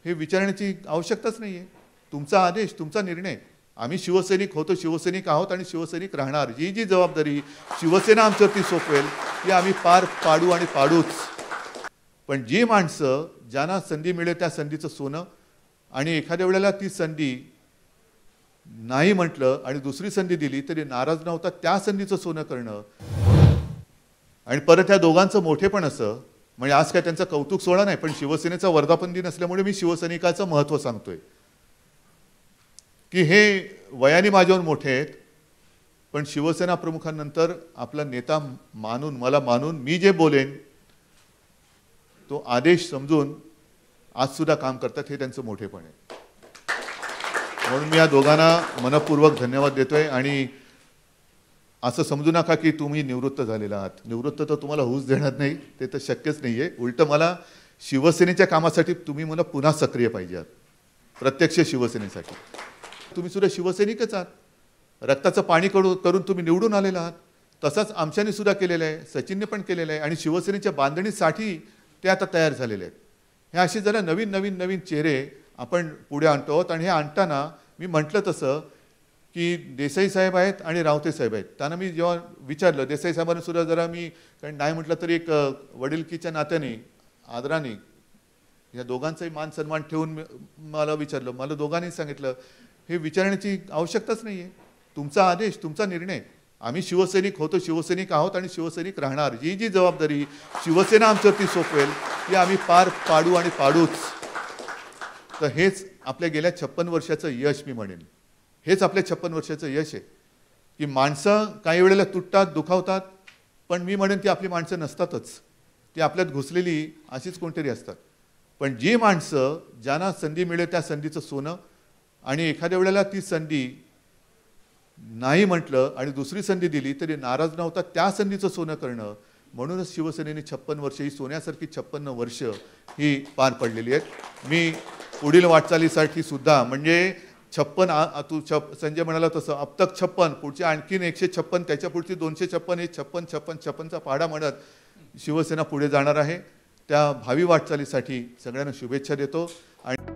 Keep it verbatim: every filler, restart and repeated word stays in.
हे विचारण्याची आवश्यकताच नाही आहे. तुमचा आदेश, तुमचा निर्णय. आम्ही शिवसैनिक होतो, शिवसैनिक आहोत आणि शिवसैनिक राहणार. जी जी जबाबदारी शिवसेना आमच्यावरती सोपवेल ती आम्ही पार पाडू आणि पाडूच. पण जी माणसं ज्यांना संधी मिळेल त्या संधीचं सोनं आणि एखाद्या वेळेला ती संधी नाही म्हटलं आणि दुसरी संधी दिली तरी नाराज नव्हता त्या संधीचं सोनं करणं. आणि परत ह्या दोघांचं मोठेपण असं, म्हणजे आज काय त्यांचा कौतुक सोहळा नाही, पण शिवसेनेचा वर्धापन दिन असल्यामुळे मी शिवसैनिकाचं महत्त्व सांगतोय की हे वयाने माझ्यावर मोठे आहेत, पण शिवसेना प्रमुखांनंतर आपला नेता मानून, मला मानून मी जे बोलेन तो आदेश समजून आजसुद्धा काम करतात. हे त्यांचं मोठेपण आहे. म्हणून मी या दोघांना मनपूर्वक धन्यवाद देतोय. आणि असं समजू नका की तुम्ही निवृत्त झालेला आहात. निवृत्त तर तुम्हाला होऊच देणार नाही, ते तर शक्यच नाही आहे. उलटं मला शिवसेनेच्या कामासाठी तुम्ही मला पुन्हा सक्रिय पाहिजे आहात, प्रत्यक्ष शिवसेनेसाठी. तुम्ही सुद्धा शिवसैनिकच आहात. रक्ताचं पाणी करू करून तुम्ही निवडून आलेला आहात. तसाच आमच्याने सुद्धा केलेलं आहे, सचिनने पण केलेलं आहे आणि शिवसेनेच्या बांधणीसाठी ते आता तयार झालेले आहेत. हे असे जरा नवीन नवीन नवीन चेहरे आपण पुढे आणतो आहोत. आणि हे आणताना मी म्हटलं तसं की देसाई साहेब आहेत आणि रावते साहेब आहेत. त्यांना मी जेव्हा विचारलं, देसाई साहेबांना सुद्धा जरा मी कारण नाही म्हटलं तरी एक वडिलकीच्या नात्याने आदराने या दोघांचाही मान सन्मान ठेवून मला विचारलं. मला दोघांनी सांगितलं हे विचारण्याची आवश्यकताच नाही आहे. तुमचा आदेश, तुमचा निर्णय. आम्ही शिवसैनिक होतो, शिवसैनिक आहोत आणि शिवसैनिक राहणार. जी जी जबाबदारी शिवसेना आमच्यावरती सोपवेल ती आम्ही पार पाडू आणि पाडूच. तर हेच आपल्या गेल्या छप्पन वर्षाचं यश मी म्हणेन. हेच आपल्या छप्पन वर्षाचं यश आहे की माणसं काही वेळेला तुटतात, दुखावतात, पण मी म्हणेन ती आपली माणसं नसतातच. ती आपल्यात घुसलेली अशीच कोणतरी असतात. पण जी माणसं ज्यांना संधी मिळेल त्या संधीचं सोनं आणि एखाद्या वेळेला ती संधी नाही म्हटलं आणि दुसरी संधी दिली तरी नाराज नव्हता त्या संधीचं सोनं करणं. म्हणूनच शिवसेनेने छप्पन वर्ष ही सोन्यासारखी छप्पन्न वर्ष ही पार पडलेली आहेत. मी पुढील वाटचालीसाठी सुद्धा म्हणजे छप्पन तू छप संजय म्हणाला तसं अब तक छप्पन, पुढचे आणखीन एकशे छप्पन, त्याच्या पुढची दोनशे छप्पन, हे छप्पन छप्पन छप्पनचा पाढा म्हणत शिवसेना पुढे जाणार आहे. त्या भावी वाटचालीसाठी सगळ्यांना शुभेच्छा देतो. आणि